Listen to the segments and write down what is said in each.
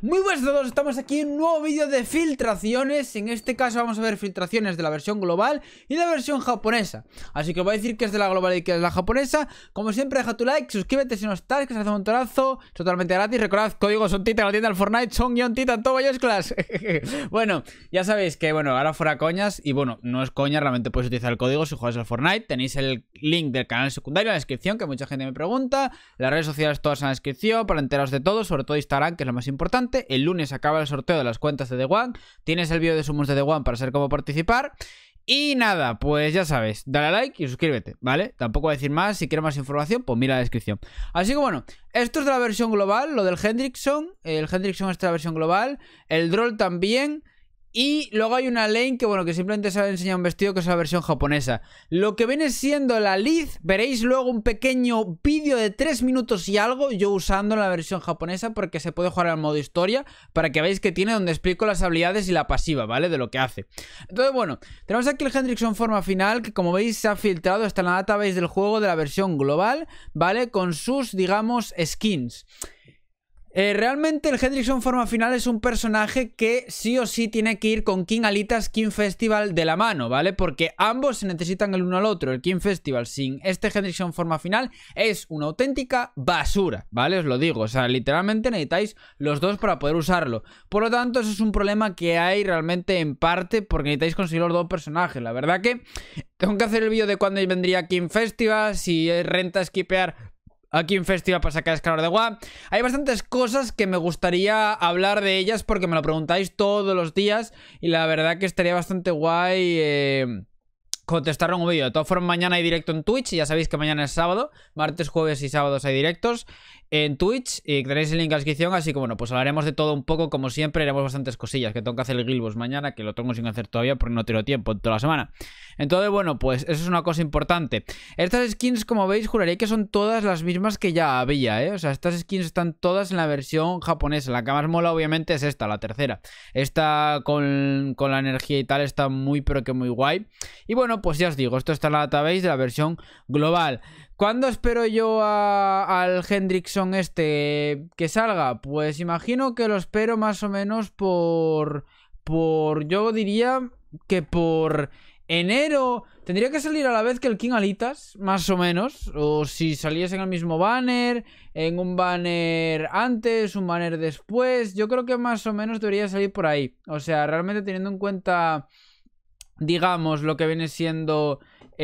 Muy buenas a todos, estamos aquí en un nuevo vídeo de filtraciones. En este caso vamos a ver filtraciones de la versión global y de la versión japonesa. Así que os voy a decir que es de la global y que es de la japonesa. Como siempre, deja tu like, suscríbete si no estás, que se hace un montonazo, totalmente gratis. Recordad, código SONTITA en la tienda del Fortnite, Son-Tita en todo Class. Bueno, ya sabéis que, bueno, ahora fuera coñas. Y bueno, no es coña, realmente podéis utilizar el código si jugáis al Fortnite. Tenéis el link del canal secundario en la descripción, que mucha gente me pregunta. Las redes sociales todas en la descripción para enteraros de todo, sobre todo Instagram, que es lo más importante. El lunes acaba el sorteo de las cuentas de The One. Tienes el vídeo de Summons de The One para saber cómo participar. Y nada, pues ya sabes, dale a like y suscríbete, ¿vale? Tampoco voy a decir más, si quieres más información, pues mira la descripción. Así que bueno, esto es de la versión global, lo del Hendrickson. El Hendrickson es de la versión global, el Droll también. Y luego hay una lane que, bueno, que simplemente se ha enseñado un vestido, que es la versión japonesa. Lo que viene siendo la Liz, veréis luego un pequeño vídeo de 3 minutos y algo, yo usando la versión japonesa, porque se puede jugar al modo historia, para que veáis que tiene, donde explico las habilidades y la pasiva, ¿vale? De lo que hace. Entonces, bueno, tenemos aquí el Hendrickson forma final, que como veis se ha filtrado, está en la database del juego de la versión global, ¿vale? Con sus, digamos, skins. Realmente el Hendrickson forma final es un personaje que sí o sí tiene que ir con King Alitas King Festival de la mano, ¿vale? Porque ambos se necesitan el uno al otro. El King Festival sin este Hendrickson forma final es una auténtica basura, ¿vale? Os lo digo, o sea, literalmente necesitáis los dos para poder usarlo. Por lo tanto, eso es un problema que hay realmente en parte, porque necesitáis conseguir los dos personajes. La verdad que tengo que hacer el vídeo de cuándo vendría King Festival, si es renta skipear aquí en Festival para sacar escalador de One. Hay bastantes cosas que me gustaría hablar de ellas porque me lo preguntáis todos los días y la verdad que estaría bastante guay contestar un vídeo. De todas formas, mañana hay directo en Twitch y ya sabéis que mañana es sábado. Martes, jueves y sábados hay directos en Twitch y tenéis el link en la descripción, así que bueno, pues hablaremos de todo un poco, como siempre. Haremos bastantes cosillas, que tengo que hacer el Guild Boss mañana, que lo tengo sin hacer todavía porque no tengo tiempo en toda la semana. Entonces, bueno, pues eso es una cosa importante. Estas skins, como veis, juraría que son todas las mismas que ya había, ¿eh? O sea, estas skins están todas en la versión japonesa. La que más mola, obviamente, es esta, la tercera. Esta con la energía y tal está muy, pero que muy guay. Y bueno, pues ya os digo, esto está en la database de la versión global. ¿Cuándo espero yo al Hendrickson este que salga? Pues imagino que lo espero más o menos por yo diría que por enero. Tendría que salir a la vez que el King Alitas, más o menos. O si saliese en el mismo banner, en un banner antes, un banner después. Yo creo que más o menos debería salir por ahí. O sea, realmente teniendo en cuenta, digamos, lo que viene siendo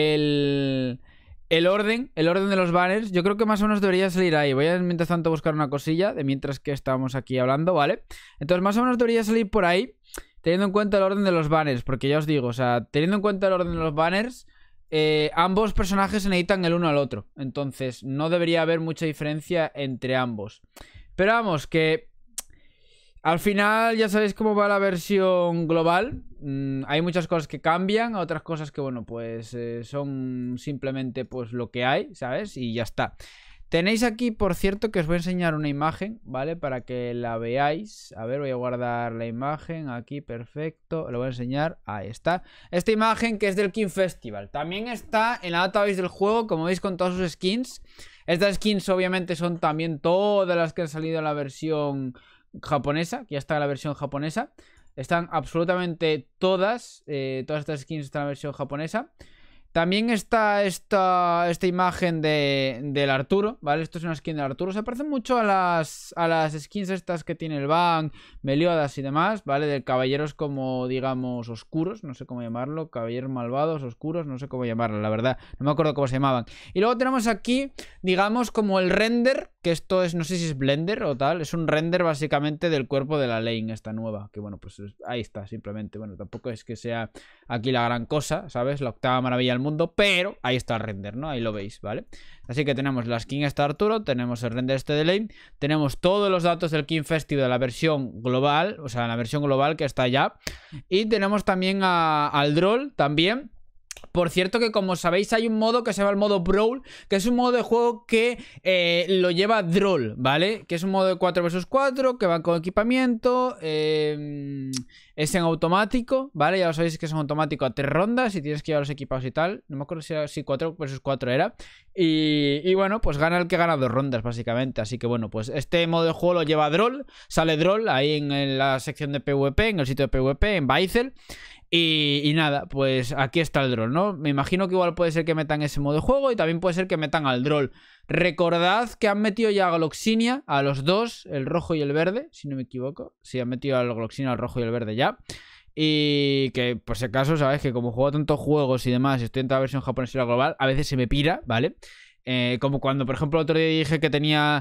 el orden de los banners, yo creo que más o menos debería salir ahí. Voy a mientras tanto buscar una cosilla de mientras que estamos aquí hablando, ¿vale? Entonces más o menos debería salir por ahí, teniendo en cuenta el orden de los banners, porque ya os digo, o sea, teniendo en cuenta el orden de los banners, ambos personajes se necesitan el uno al otro. Entonces no debería haber mucha diferencia entre ambos. Pero vamos, que al final ya sabéis cómo va la versión global. Hay muchas cosas que cambian, otras cosas que, bueno, pues son simplemente pues lo que hay, ¿sabes? Y ya está. Tenéis aquí, por cierto, que os voy a enseñar una imagen, ¿vale? Para que la veáis. A ver, voy a guardar la imagen aquí, perfecto. Lo voy a enseñar, ahí está. Esta imagen que es del King Festival. También está en la database del juego, como veis, con todas sus skins. Estas skins obviamente son también todas las que han salido en la versión japonesa, que ya está en la versión japonesa. Están absolutamente todas estas skins están en la versión japonesa. También está esta imagen del Arturo, ¿vale? Esto es una skin del Arturo. Se parece mucho a las skins estas que tiene el Bang, Meliodas y demás, ¿vale? De caballeros como, digamos, oscuros, no sé cómo llamarlo. Caballeros malvados, oscuros, no sé cómo llamarlo, la verdad. No me acuerdo cómo se llamaban. Y luego tenemos aquí, digamos, como el render, que esto es, no sé si es Blender o tal. Es un render básicamente del cuerpo de la lane esta nueva. Que bueno, pues ahí está, simplemente. Bueno, tampoco es que sea aquí la gran cosa, ¿sabes? La octava maravilla del mundo, pero ahí está el render, ¿no? Ahí lo veis, ¿vale? Así que tenemos la skin esta Arturo, tenemos el render este de lane, tenemos todos los datos del King Festival de la versión global, o sea, la versión global que está allá, y tenemos también al Droll también. Por cierto que como sabéis hay un modo que se llama el modo Brawl, que es un modo de juego que lo lleva Droll, ¿vale? Que es un modo de 4 vs 4, que va con equipamiento, es en automático, ¿vale? Ya lo sabéis que es en automático a 3 rondas y tienes que llevar los equipados y tal. No me acuerdo si 4 vs 4 era. Y bueno, pues gana el que gana 2 rondas básicamente. Así que bueno, pues este modo de juego lo lleva Droll, sale Droll ahí en la sección de PvP, en el sitio de PvP, en Baisel. Y nada, pues aquí está el Droll, ¿no? Me imagino que igual puede ser que metan ese modo de juego y también puede ser que metan al Droll. Recordad que han metido ya a Gloxinia, a los dos, el rojo y el verde, si no me equivoco. Sí, han metido al Gloxinia, al rojo y el verde ya. Y que, por si acaso, sabes que como juego tantos juegos y demás, estoy en toda la versión japonesa y la global, a veces se me pira, ¿vale? Como cuando, por ejemplo, el otro día dije que tenía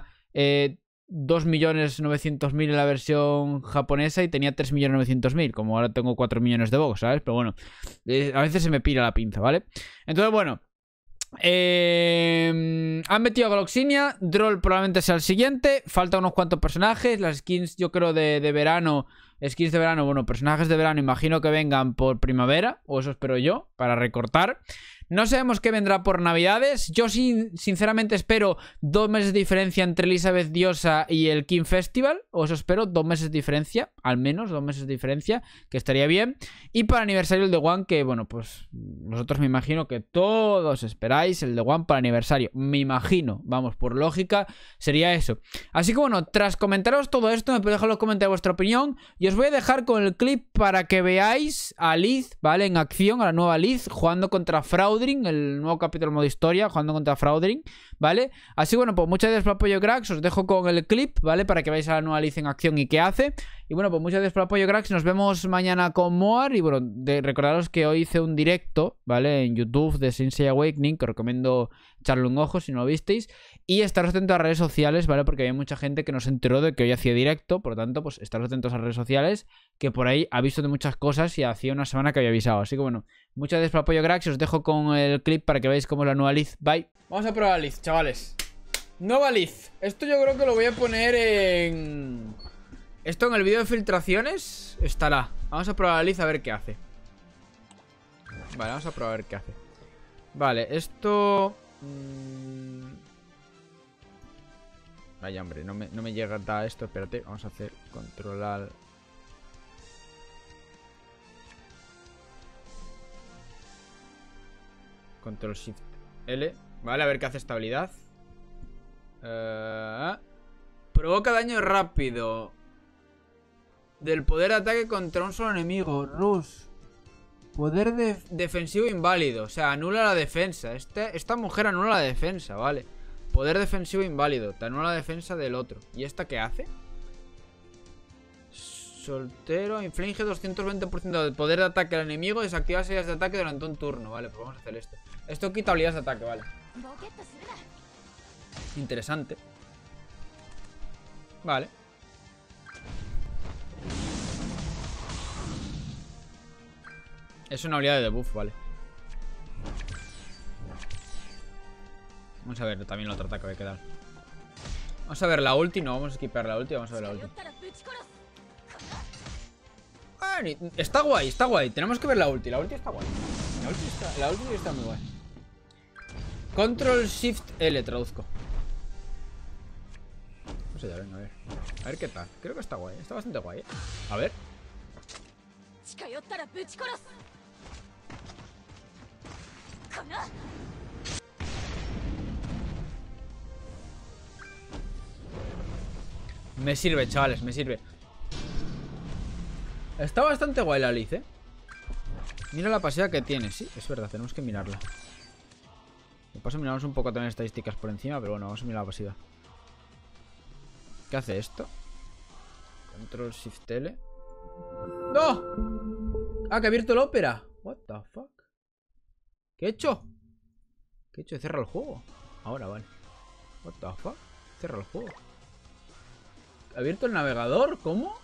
2.900.000 en la versión japonesa y tenía 3.900.000, como ahora tengo 4 millones de box, ¿sabes? Pero bueno, a veces se me pira la pinza, ¿vale? Entonces, bueno, han metido a Gloxinia, Droll probablemente sea el siguiente, faltan unos cuantos personajes, las skins yo creo de verano, skins de verano, bueno, personajes de verano imagino que vengan por primavera, o eso espero yo, para recortar. No sabemos qué vendrá por navidades. Yo sinceramente espero 2 meses de diferencia entre Elizabeth Diosa y el King Festival. O eso espero, 2 meses de diferencia. Al menos 2 meses de diferencia, que estaría bien. Y para aniversario el de One, que bueno, pues vosotros me imagino que todos esperáis el de One para aniversario. Me imagino, vamos, por lógica, sería eso. Así que bueno, tras comentaros todo esto, me podéis dejar en los comentarios vuestra opinión. Y os voy a dejar con el clip para que veáis a Liz, ¿vale? En acción, a la nueva Liz, jugando contra Fraudring, el nuevo capítulo modo historia, jugando contra Fraudring, ¿vale? Así bueno, pues muchas gracias por el apoyo, cracks. Os dejo con el clip, ¿vale? Para que veáis a la nueva Liz en acción y qué hace. Y bueno, pues muchas gracias por el apoyo, cracks. Nos vemos mañana con Moar. Y bueno, recordaros que hoy hice un directo, ¿vale? En YouTube de Sensei Awakening, que os recomiendo echarle un ojo si no lo visteis. Y estaros atentos a redes sociales, ¿vale? Porque hay mucha gente que no se enteró de que hoy hacía directo. Por lo tanto, pues estaros atentos a redes sociales, que por ahí aviso de muchas cosas y hacía una semana que había avisado. Así que bueno, muchas gracias por el apoyo, cracks. Os dejo con el clip para que veáis cómo es la nueva Liz. Bye. Vamos a probar la Liz, chavales. Nueva Liz. Esto yo creo que lo voy a poner en... Esto en el vídeo de filtraciones estará. Vamos a probar la Liz a ver qué hace. Vale, vamos a probar a ver qué hace. Vale, esto... Vaya, hombre, no me llega a esto. Espérate, vamos a hacer controlar... Control Shift L. Vale, a ver qué hace estabilidad. Provoca daño rápido del poder de ataque contra un solo enemigo. Rush. Poder defensivo inválido. O sea, anula la defensa. Esta mujer anula la defensa, vale. Poder defensivo inválido. Te anula la defensa del otro. ¿Y esta qué hace? Soltero. Inflige 220% de poder de ataque al enemigo. Desactiva habilidades de ataque durante un turno. Vale, pues vamos a hacer esto. Esto quita habilidades de ataque, vale. Interesante. Vale. Es una habilidad de debuff, vale. Vamos a ver también el otro ataque que dar. Vamos a ver la ulti, no vamos a equipar la ulti, vamos a ver la ulti. Está guay, está guay. Tenemos que ver la ulti está guay. La ulti está muy guay. Control Shift L traduzco. No sé, ya venga, a ver. A ver qué tal. Creo que está guay, está bastante guay, A ver. Me sirve, chavales, me sirve. Está bastante guay la Liz, Mira la pasiva que tiene, sí, es verdad, tenemos que mirarla. De paso miramos un poco también estadísticas por encima, pero bueno, vamos a mirar la pasiva. ¿Qué hace esto? Control Shift L. ¡No! Ah, que ha abierto el Opera. What the fuck? ¿Qué he hecho? ¿Qué he hecho? Cierra el juego. Ahora, vale. What the fuck? Cierra el juego. ¿Ha abierto el navegador? ¿Cómo?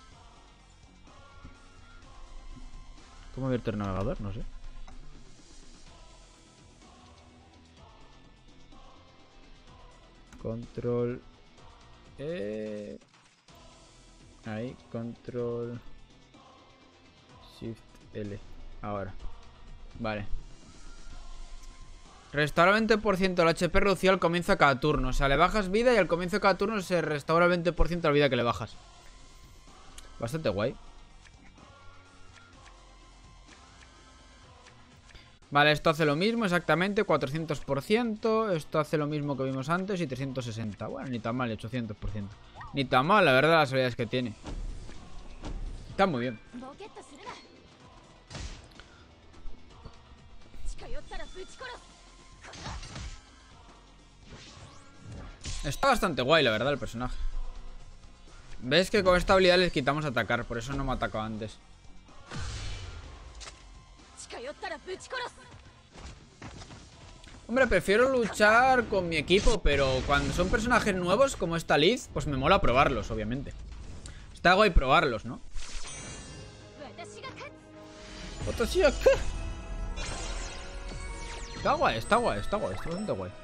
¿Cómo ha abierto el navegador? No sé. Control ahí, control Shift L. Ahora. Vale. Restaura 20% el HP reducido al comienzo de cada turno. O sea, le bajas vida y al comienzo de cada turno se restaura el 20% de la vida que le bajas. Bastante guay. Vale, esto hace lo mismo exactamente, 400%. Esto hace lo mismo que vimos antes y 360. Bueno, ni tan mal, 800%. Ni tan mal, la verdad, las habilidades que tiene. Está muy bien. Está bastante guay, la verdad, el personaje. ¿Ves que con esta habilidad les quitamos atacar? Por eso no me ha atacado antes. Hombre, prefiero luchar con mi equipo, pero cuando son personajes nuevos como esta Liz, pues me mola probarlos, obviamente. Está guay probarlos, ¿no? Está guay, está guay, está guay, está bastante guay.